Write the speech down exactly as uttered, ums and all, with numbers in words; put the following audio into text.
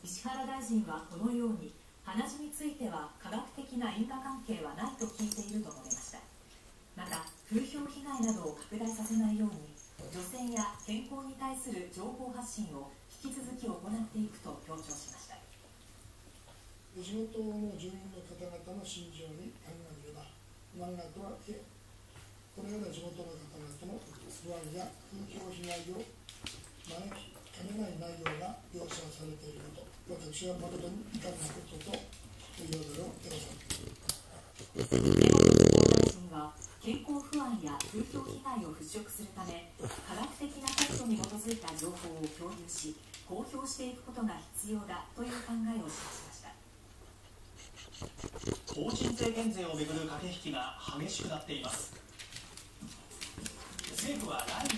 石原大臣はこのように、鼻血については科学的な因果関係はないと聞いていると述べました。また、風評被害などを拡大させないように、女性や健康に対する情報発信を引き続き行っていくと強調しました。 地元の住民の方々の心情に鑑みれば、不安がとはいえ、このような地元の方々の不安や風評被害を招きかねない内容が描写されていること、私は誠に遺憾なことと言わざるを得ません。 根本大臣は、健康不安や風評被害を払拭するため、科学的な根拠に基づいた情報を共有し、公表していくことが必要だという考えを示しました。 法人税減税をめぐる駆け引きが激しくなっています。政府は来